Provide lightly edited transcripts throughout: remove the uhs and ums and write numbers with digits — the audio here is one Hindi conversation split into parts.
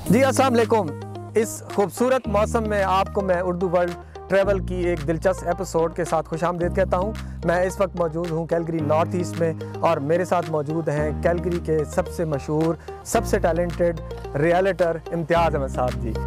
जी अस्सलाम वालेकुम। इस खूबसूरत मौसम में आपको मैं उर्दू वर्ल्ड ट्रैवल की एक दिलचस्प एपिसोड के साथ खुशामदीद कहता हूँ। मैं इस वक्त मौजूद हूँ कैलगरी नॉर्थ ईस्ट में और मेरे साथ मौजूद हैं कैलगरी के सबसे मशहूर, सबसे टैलेंटेड रियलिटर इम्तियाज़ अहमद साहब जी।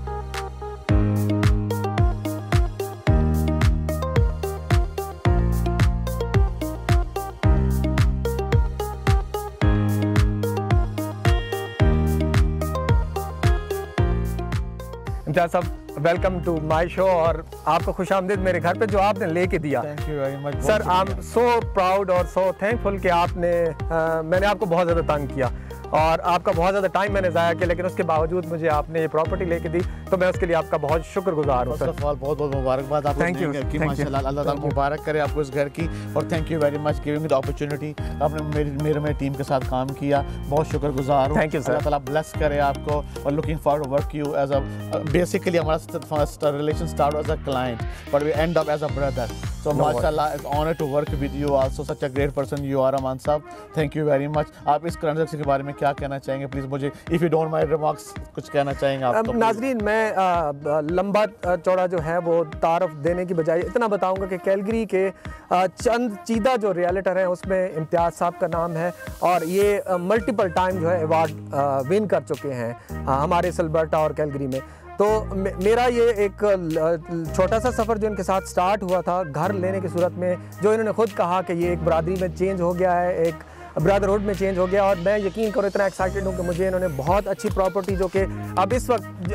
इम्तियाज़ साहब, वेलकम टू माय शो और आपको खुशामदीद मेरे घर पे जो आपने लेके दिया। Thank you very much sir, I am so proud और सो थैंकफुल कि मैंने आपको बहुत ज़्यादा तंग किया और आपका बहुत ज़्यादा टाइम मैंने ज़ाया किया, लेकिन उसके बावजूद मुझे आपने ये प्रॉपर्टी लेके दी, तो मैं उसके लिए आपका बहुत शुक्रगुजार हूँ सर। बहुत बहुत मुबारकबाद आपको। थैंक यू, माशाल्लाह, अल्लाह ताला मुबारक करे आपको इस घर की, और thank you very much giving the opportunity. आपने मेरे टीम के साथ काम किया, बहुत शुक्रगुजार हूँ। Thank you sir. अल्लाह ताला ब्लेस करे आपको और looking forward to work you as a basically हमारा relation start as a client but we end up as a brother. So माशाल्लाह, it's honor to work with you also, such a great person you are अमान साहब। Thank you very much। आप इस ट्रांजैक्शन के बारे में क्या कहना चाहेंगे प्लीज़ मुझे, if you don't mind remarks, कुछ कहना चाहेंगे आप? नाजरीन, मैं लंबा चौड़ा जो है वो तारफ़ देने की बजाय इतना बताऊंगा कि कैलगरी के चंद चीदा जो रियलिटर हैं उसमें इम्तियाज़ साहब का नाम है और ये मल्टीपल टाइम जो है अवार्ड विन कर चुके हैं हमारे सल्बर्टा और कैलगरी में। तो मेरा ये एक छोटा सा सफ़र जो इनके साथ स्टार्ट हुआ था घर लेने की सूरत में, जो इन्होंने खुद कहा कि ये एक बरादरी में चेंज हो गया है, एक ब्रदरहुड में चेंज हो गया, और मैं यकीन करो इतना एक्साइटेड हूँ कि मुझे इन्होंने बहुत अच्छी प्रॉपर्टी जो कि अब इस वक्त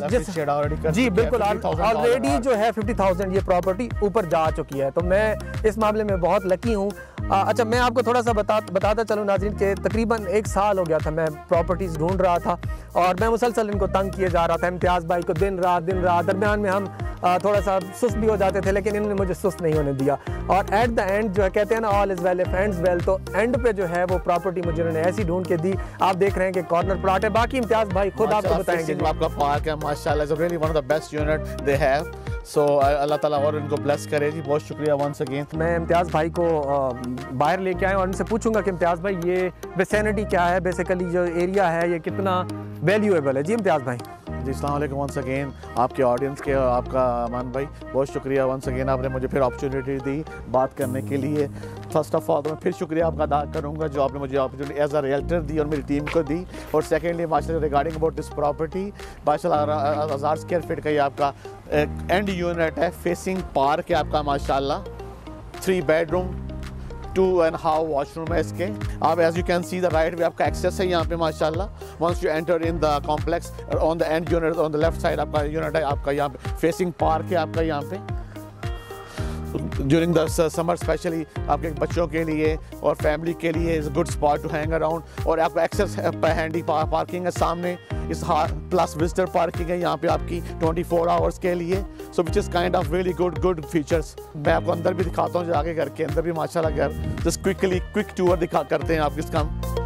जी बिल्कुल ऑलरेडी जो है 50,000 ये प्रॉपर्टी ऊपर जा चुकी है, तो मैं इस मामले में बहुत लकी हूँ। अच्छा, मैं आपको थोड़ा सा बताता चलूँ नाज़रीन कि तकरीबन 1 साल हो गया था मैं प्रॉपर्टीज़ ढूंढ रहा था और मैं मुसलसल इनको तंग किए जा रहा था, इम्तियाज़ भाई को दिन रात दरमियान में हम थोड़ा सा सुस्त भी हो जाते थे, लेकिन इन्होंने मुझे सुस्त नहीं होने दिया और एट द एंड जो है कहते हैं ना all is well if ends well, तो एंड पे जो है वो प्रॉपर्टी मुझे उन्होंने ऐसी ढूंढ के दी। आप देख रहे हैं कि कॉर्नर प्लॉट है, बाकी इम्तियाज़ भाई खुद आपको बताएंगे। आपका पार्क है माशाल्लाह, is really one of the best unit they have, so अल्लाह ताला और इनको ब्लेस करे जी। बहुत शुक्रिया वंस अगेन। मैं इम्तियाज़ भाई को बाहर लेके आया और उनसे पूछूंगा कि इम्तियाज़ भाई ये विसिनिटी क्या है, बेसिकली जो एरिया है ये कितना वैल्यूएबल है। जी इम्तियाज़ भाई। जी अस्सलाम वालेकुम वंस अगेन आपके ऑडियंस के और आपका अमान भाई, बहुत शुक्रिया वंस अगेन, आपने मुझे फिर अपॉर्चुनिटी दी बात करने के लिए। फर्स्ट ऑफ ऑल तो मैं फिर शुक्रिया आपका अदा करूंगा जो आपने मुझे अपॉर्चुनिटी एज अ रियल्टर दी और मेरी टीम को दी, और सेकेंडली माशाल्लाह रिगार्डिंग अबाउट दिस प्रॉपर्टी, माशाल्लाह 1000 स्क्वायर फीट का ये आपका एंड यूनिट है, फेसिंग पार्क है आपका माशाल्लाह, 3 बेडरूम 2.5 वॉशरूम है इसके। आप as you can see the right way आपका एक्सेस है यहाँ पे माशाल्लाह। Once you enter in the complex on the end unit on the left side आपका यूनिट है, आपका यहाँ पे फेसिंग पार्क है आपका यहाँ पे। ड्यूरिंग द समर स्पेशली आपके बच्चों के लिए और फैमिली के लिए is good spot to hang around, और आपका एक्सेस हैंडी पार्किंग है सामने, इस प्लस विजिटर पार्किंग है यहाँ पे आपकी 24 आवर्स के लिए, so which is kind of really good features. मैं आपको अंदर भी दिखाता हूँ, जाके घर के अंदर भी माशाल्लाह घर जस्ट क्विक टूर करते हैं आप इसका।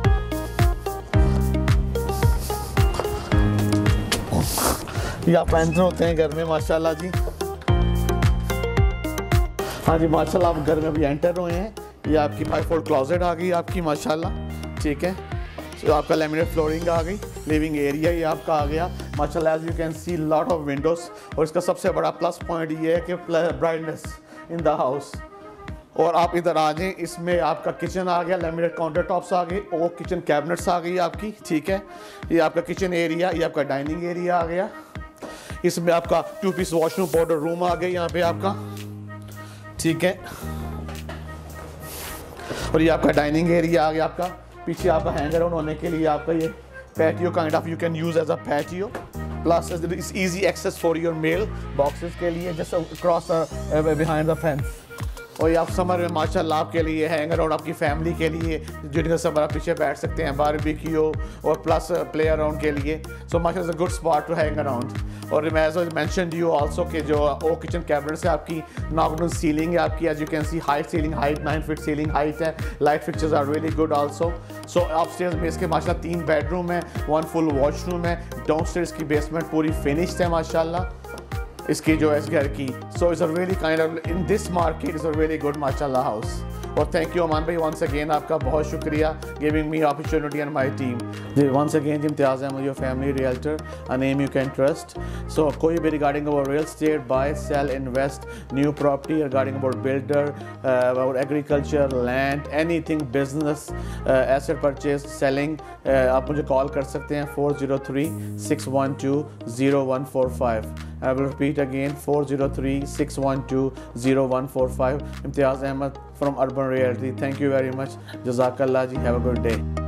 ये आप एंटर होते हैं घर में माशाल्लाह जी। हाँ जी माशाल्लाह, आप घर में अभी एंटर हुए हैं। ये आपकी 5 क्लोजेट आ गई आपकी माशाल्लाह, ठीक है। तो आपका लेमिनेट फ्लोरिंग आ गई, लिविंग एरिया ये आपका आ गया माशाल्लाह, as you can see lot of windows, और इसका सबसे बड़ा प्लस पॉइंट ये है कि ब्राइटनेस इन द हाउस। और आप इधर आ जाएँ, इसमें आपका किचन आ गया, लेमिनेट काउंटर टॉप्स आ गई, और किचन कैबिनेट्स आ गई आपकी, ठीक है। ये आपका किचन एरिया, ये आपका डाइनिंग एरिया आ गया, इसमें आपका 2 पीस वॉशरूम पाउडर रूम आ गया यहाँ पे आपका, ठीक है। और ये आपका डाइनिंग एरिया आ गया आपका, पीछे आपका हैंग अराउंड होने के लिए आपका ये patio kind of you can use as a patio, plus is easy access for your mail boxes के लिए just cross behind the fence. और ये आप समर में माशाल्लाह आपके लिए हैंग अराउंड आपकी फैमिली के लिए जिनका समर आप पीछे बैठ सकते हैं, बारबेक्यू और प्लस प्ले अराउंड के लिए, सो माशाल्लाह is a good spot to hang around. और मैं एज मेंशन यू आल्सो कि जो ओ किचन कैबिनेट्स है आपकी, नॉकडाउन सीलिंग है आपकी, as you can see height ceiling, height 9 feet ceiling height है, light fixtures are really good also. So upstairs में इसके माशाल्लाह 3 बेडरूम है, 1 फुल वॉशरूम है, डाउनस्टेयर्स की बेसमेंट पूरी फिनिश्ड है माशाल्लाह। इसकी जो है इस घर की। So is a really kind of in this market is a really good माशाल्लाह हाउस। और थैंक यू अमान भाई वंस अगेन, आपका बहुत शुक्रिया giving me opportunity and my team. जी वंस अगेन जी Imtiaz Ahmed your family realtor, a name you can trust. So कोई भी regarding about real estate, buy sell invest new property, regarding about builder, about agriculture, land, anything business, asset purchase, selling, आप मुझे कॉल कर सकते हैं 403-612-0145। I will repeat again 403-612-0145. Imtiaz Ahmed from Urban Realty. Thank you very much. Jazakallah ji. Have a good day.